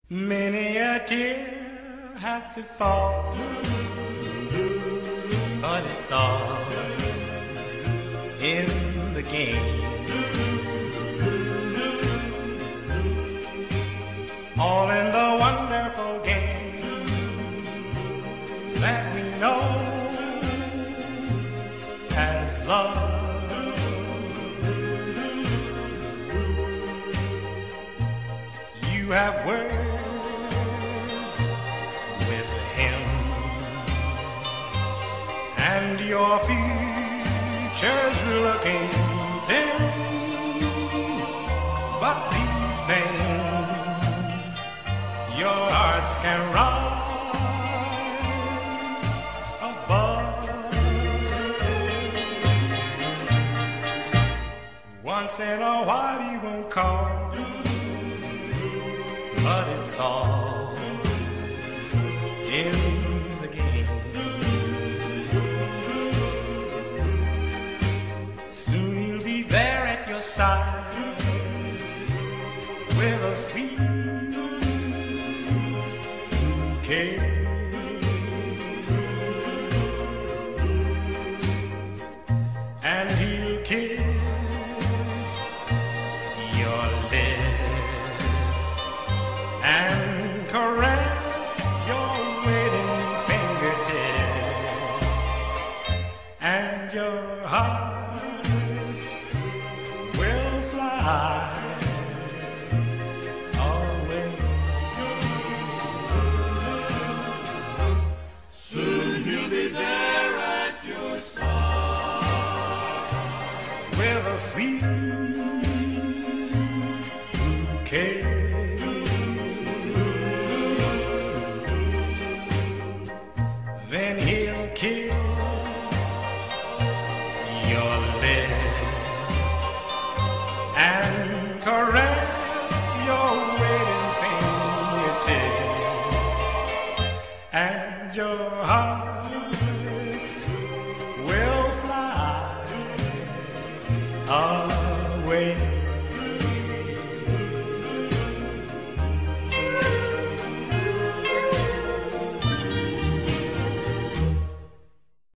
Many a tear has to fall, but it's all in the game. All in the wonderful game that we know as love. You have words with him, and your future's looking dim. But these things your hearts can rise above. Once in a while he won't call, but it's all in the game. Soon he'll be there at your side with a sweet bouquet. And he'll kiss your lips and caress your waiting fingertips, and your hearts will fly away. Soon he'll be there at your side with a sweet bouquet. Then he'll kiss your lips and caress your waiting fingertips, and your heart